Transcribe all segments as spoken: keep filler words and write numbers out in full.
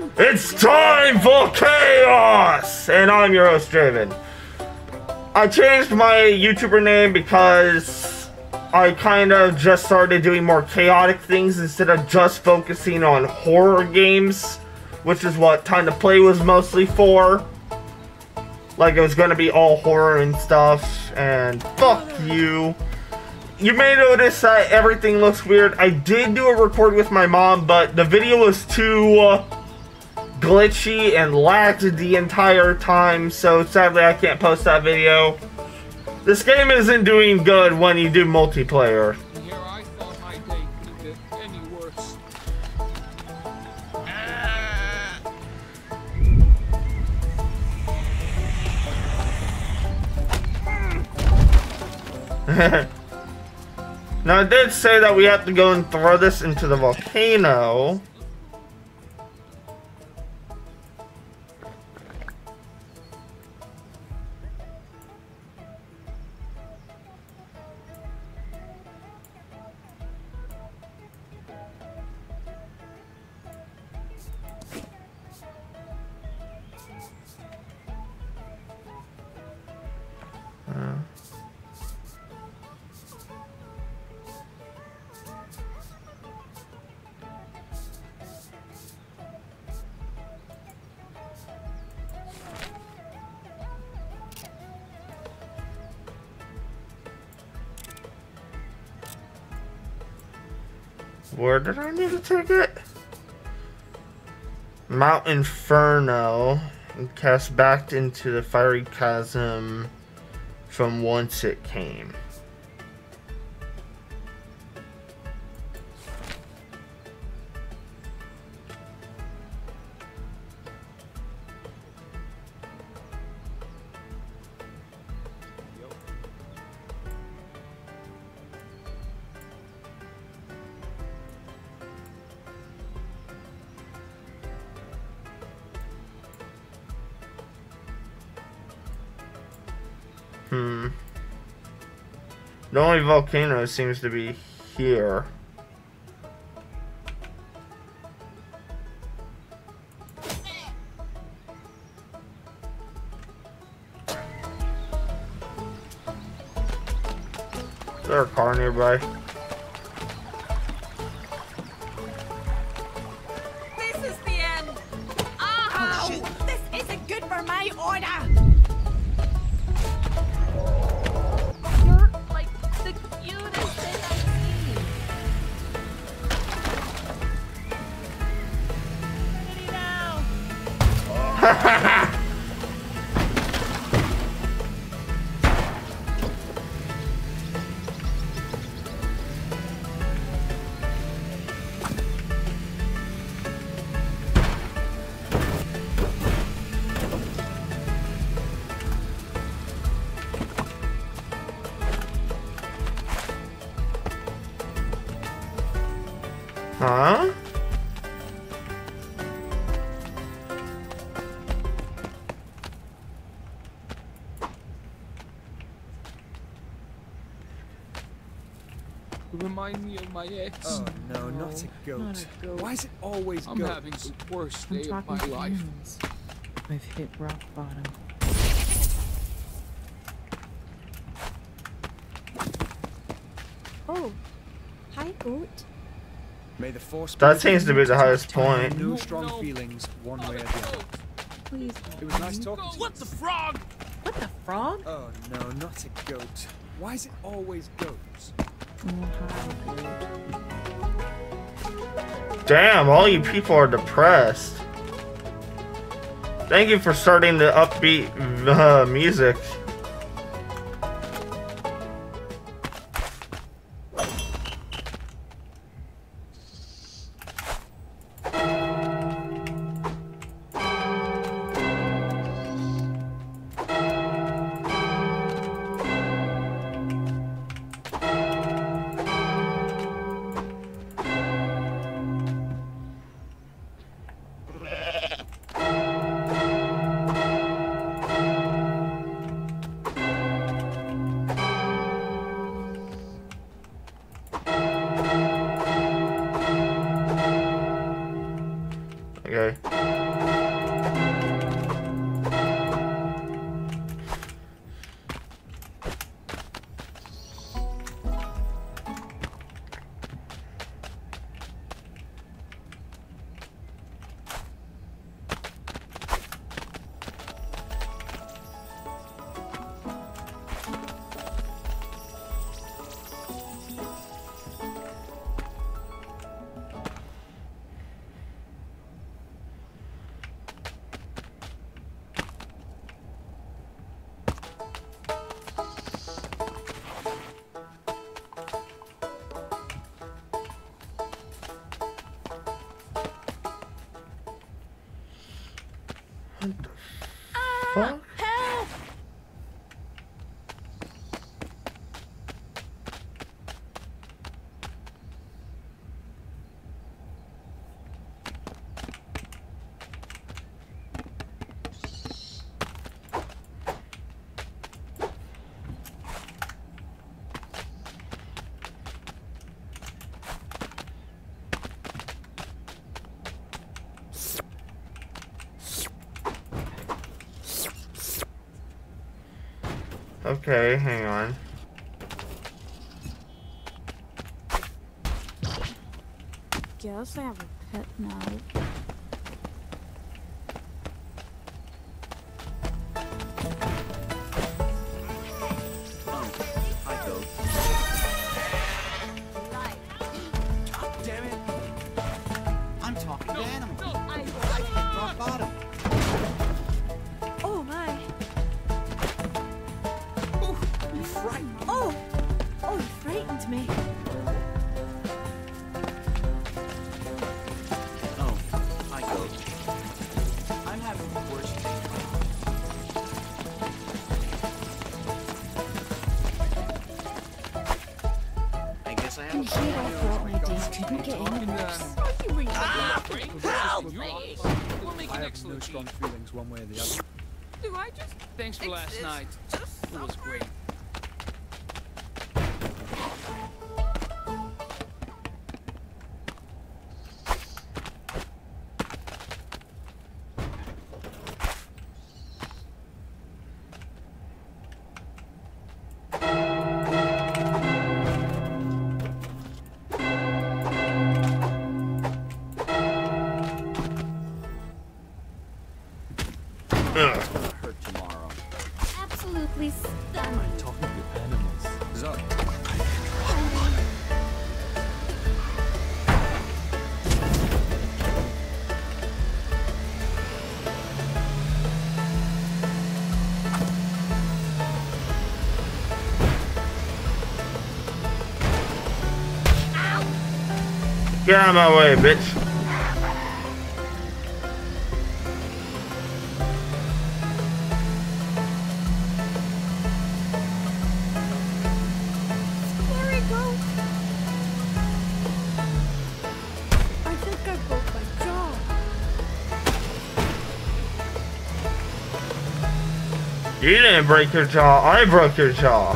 It's time for chaos! And I'm your host, Draven. I changed my YouTuber name because I kind of just started doing more chaotic things instead of just focusing on horror games, which is what Time to Play was mostly for. Like, it was going to be all horror and stuff, and fuck you. You may notice that everything looks weird. I did do a record with my mom, but the video was too uh, glitchy and lagged the entire time, so sadly I can't post that video. This game isn't doing good when you do multiplayer. Here I thought my day couldn't get any worse. Now, it did say that we have to go and throw this into the volcano. Uh. Where did I need to take it? Mount Inferno, and cast back into the fiery chasm from whence it came. Hmm. The only volcano seems to be here. Is there a car nearby? This is the end. Ow! This isn't good for my order. You're like the cutest thing I've seen. Pretty now. Huh? You remind me of my ex. Oh no, not a goat. Not a goat. Why is it always I'm goats? having the worst I'm day of talking my to life. humans. I've hit rock bottom. Oh, hi, goat. May the force be That with seems you. to be the highest I have point. No No, strong no. feelings, one Not way or a the other. goat. Please. It was nice talking to you. What the frog? What the frog? Oh no, not a goat. Why is it always goats? Oh, hi, goat. Damn, all you people are depressed. Thank you for starting the upbeat uh, music. What the fuck? Help! Okay, hang on. Guess I have a pet now. Hi, Goat. God damn it! I'm talking to animals. I hit rock bottom. Oh my! Ooh, you frightened me. Oh! Oh, you frightened me. Oh, hi, Goat. I'm having the worst day of my life. I guess I have And a here I thought my days couldn't get any Talking worse. then. Ah! Help me! We'll make I an have no excellent strong team. feelings one way or the other. Do I just Thanks for last exist? night. Just It was suffer? great. Ugh. hurt tomorrow. Absolutely stunning. I'm talking to animals. Zoe. Get out of my way, bitch. There we go. I think I broke my jaw. You didn't break your jaw. I broke your jaw.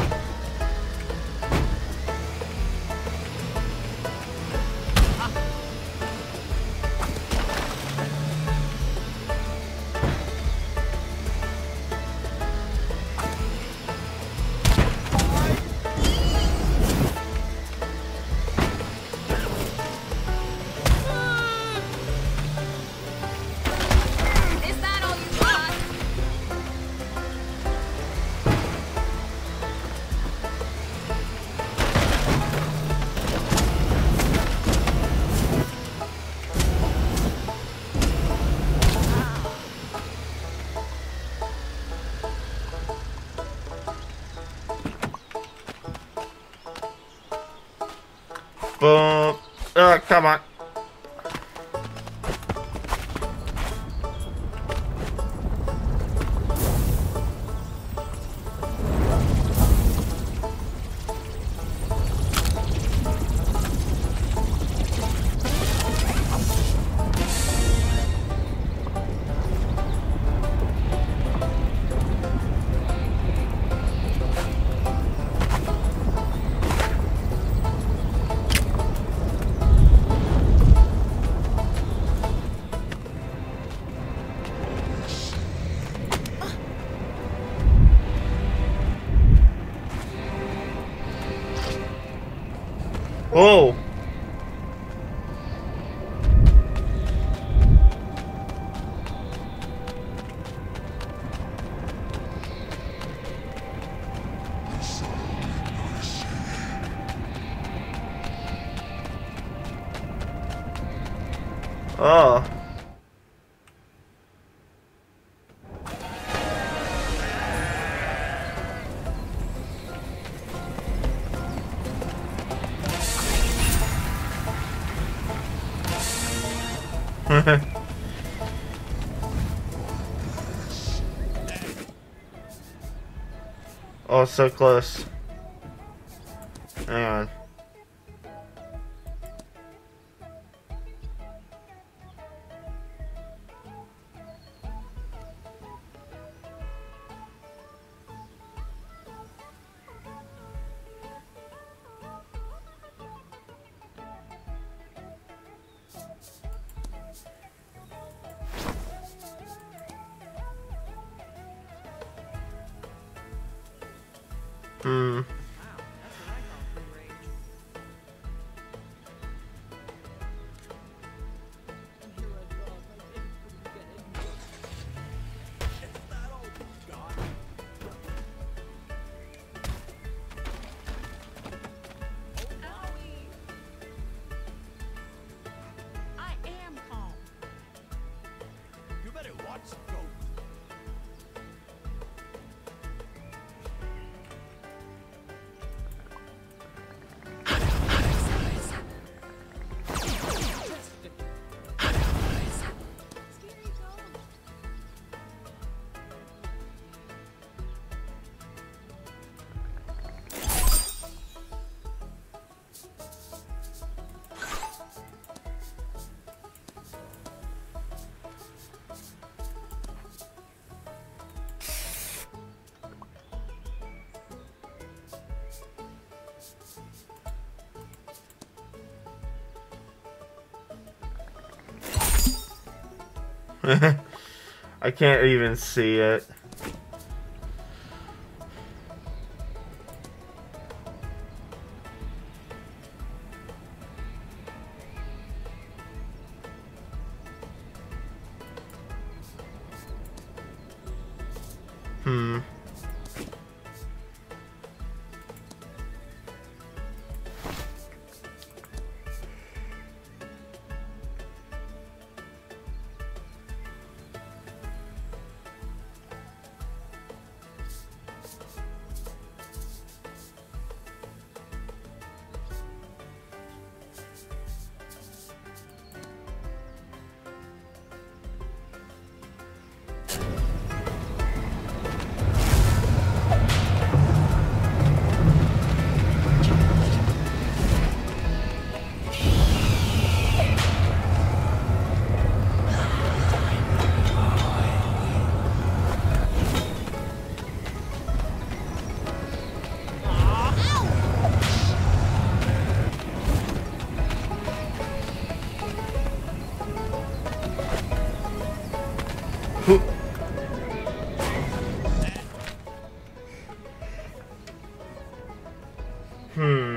Is that all you got? Boom. Uh, come on. Oh. Oh. Oh, so close. Hang on. Hmm. I am calm. You better watch the goat. I can't even see it. Hmm. Hmm.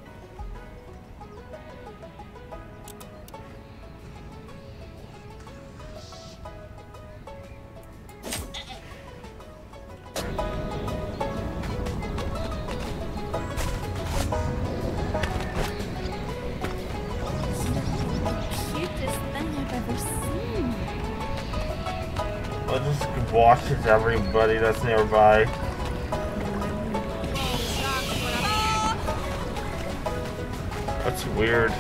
Cutest thing I've ever seen. I'll just watches everybody that's nearby. That's weird.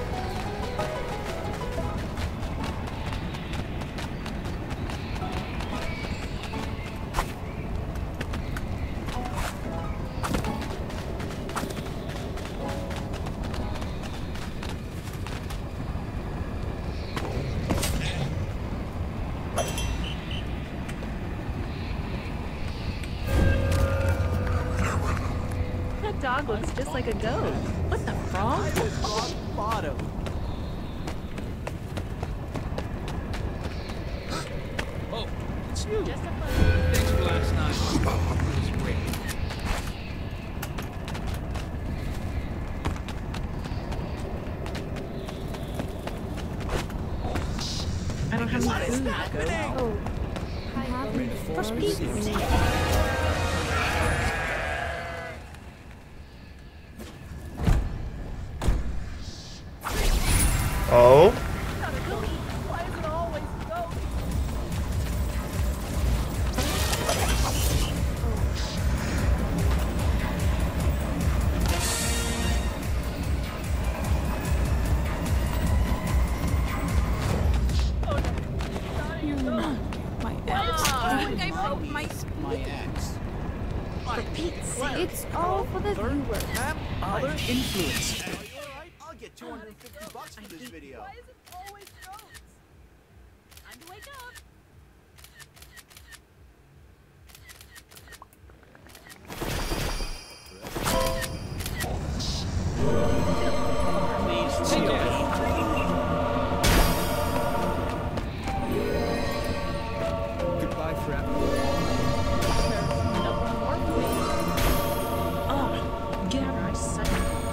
That dog looks just like a goat. What the frog? Rock bottom. Oh, it's you. Just a Thanks for last night. It was great. some What is food, happening? Ghost. Oh, I have May the force be with you. pizza. Oh? Why is it always ghosts? My ex. I broke my My ex. For Pete's sake. It's all for the viewers. Other influence. Are you alright? I'll get two hundred fifty bucks for this video. Why is it always ghosts? Time to wake up. Please Take care. Goodbye forever. Oh, get out of my sight.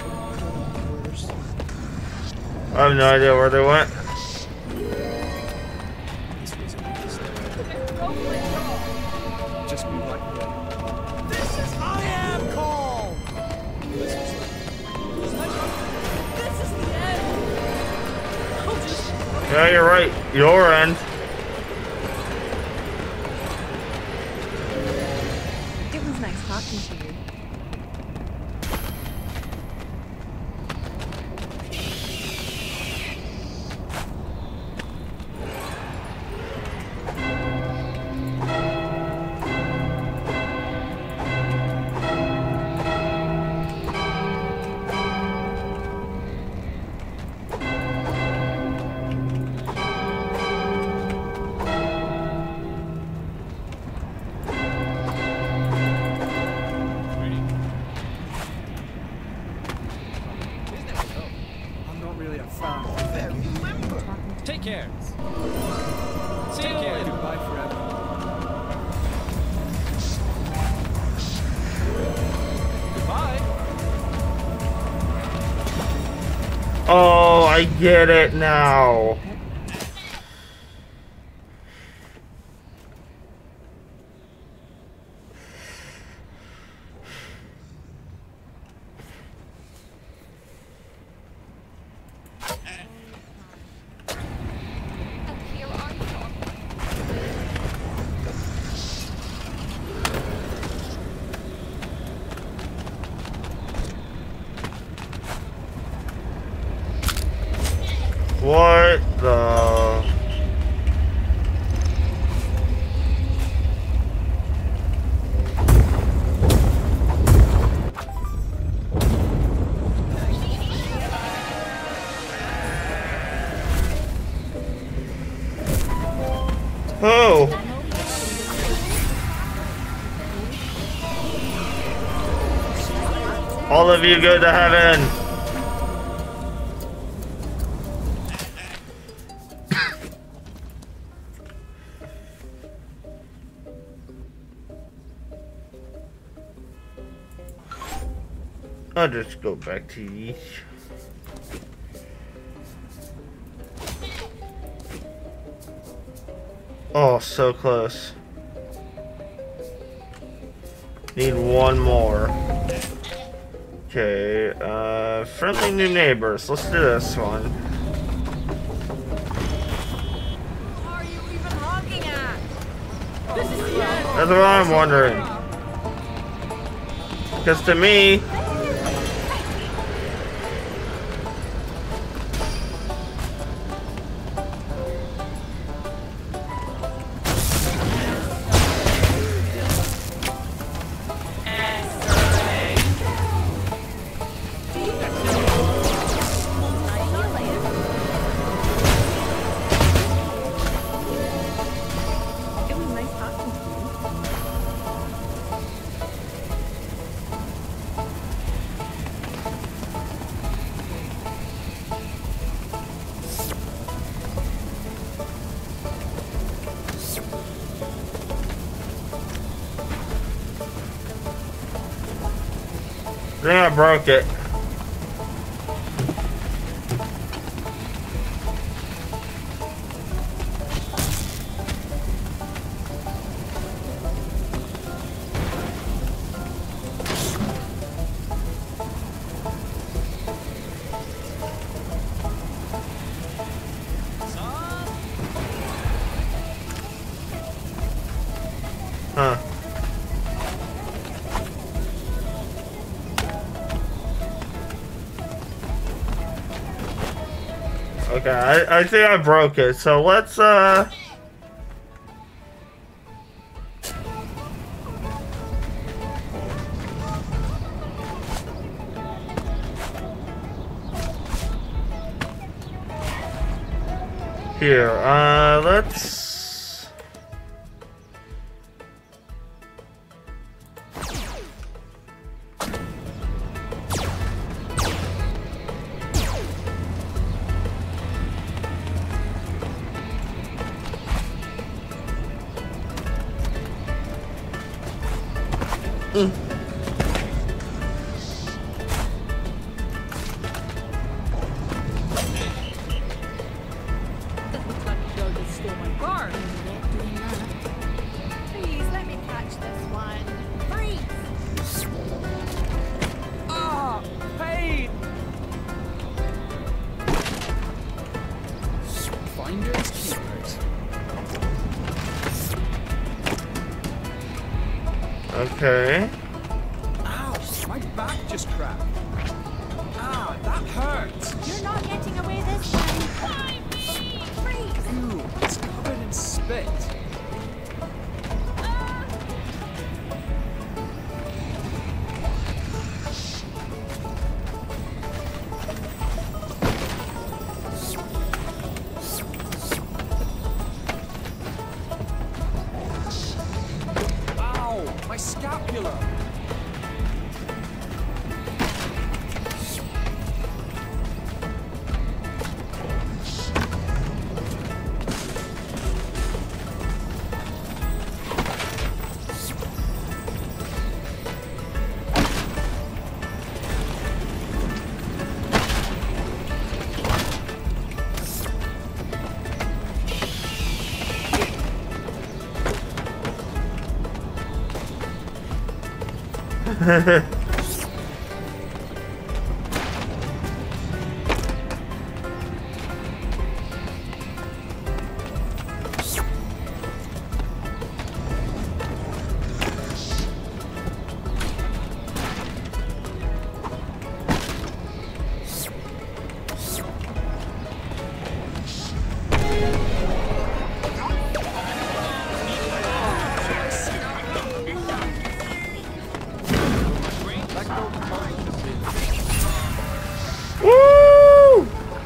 I have no idea where they went. This was a mistake. Just be like This is I am call. this was like This is the end. I'll just Yeah, you're right. Your end. It was nice talking to you. I'm not really a fan. Take care. See you later. Goodbye forever. Goodbye. Oh, I get it now. And here are you. What the? Oh! All of you go to heaven! I'll just go back to these. Oh, so close. Need one more. Okay, uh, friendly new neighbors. Let's do this one. What are you even honking at? This is the end. That's what I'm wondering. Because to me, It was nice talking to you. I think I broke it. Huh. Okay, I, I think I broke it, so let's, uh... Here, uh, let's... Mm. Please, let me catch this one. Freeze! Ah, pain! Finders keepers. Okay. Ow, my back just cracked. Ah, that hurts. You're not getting away this time. Why me? Freeze! Ooh, it's covered in spit. Ow, my scapula. Woo!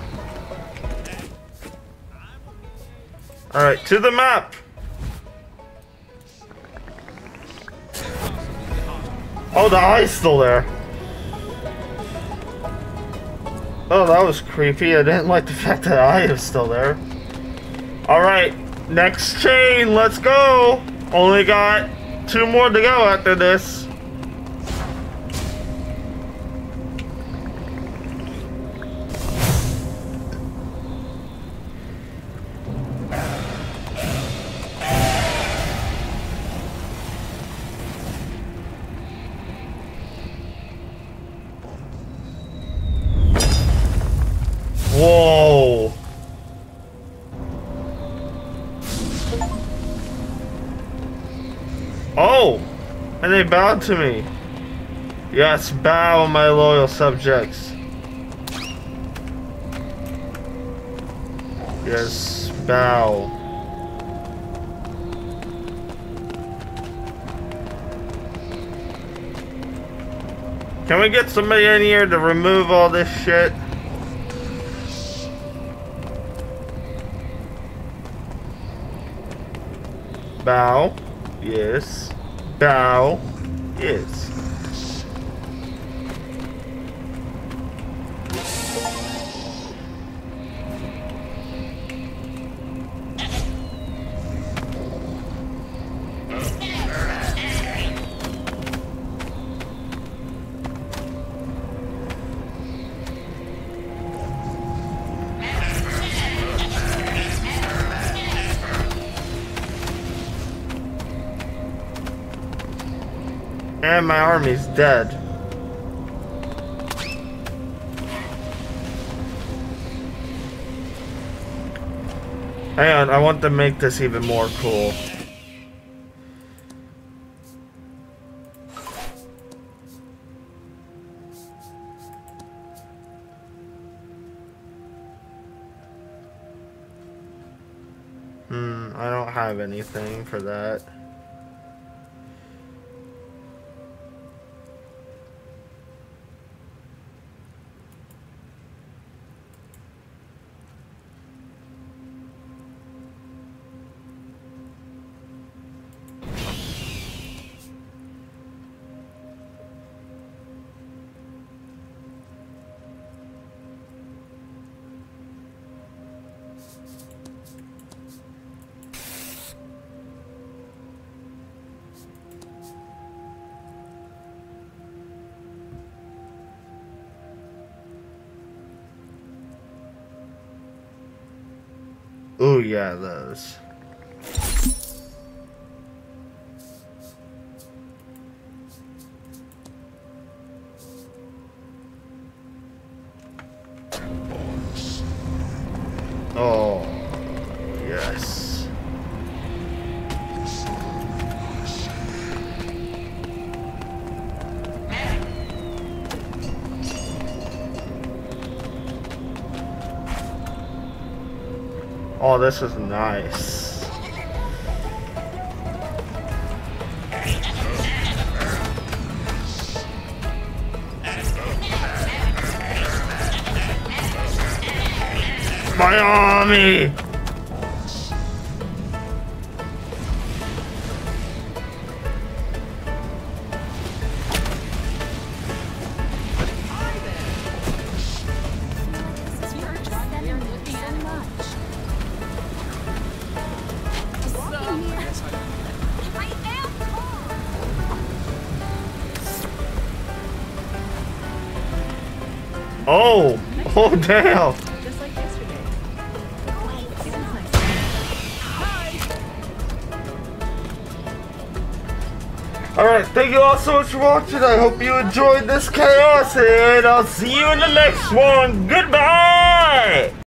Alright, to the map! Oh, the eye's still there. Oh, that was creepy. I didn't like the fact that the eye is still there. Alright, next chain, let's go! Only got two more to go after this. Whoa! Oh! And they bowed to me. Yes, bow, my loyal subjects. Yes, bow. Can we get somebody in here to remove all this shit? Bow. Yes. Bow. Yes. And my army's dead. Hang on, I want to make this even more cool. have anything for that. Oh yeah, those. Oh, yes. Oh, this is nice. My army! Oh! Oh, damn! Just like yesterday. Alright, thank you all so much for watching. I hope you enjoyed this chaos, and I'll see you in the next one. Goodbye!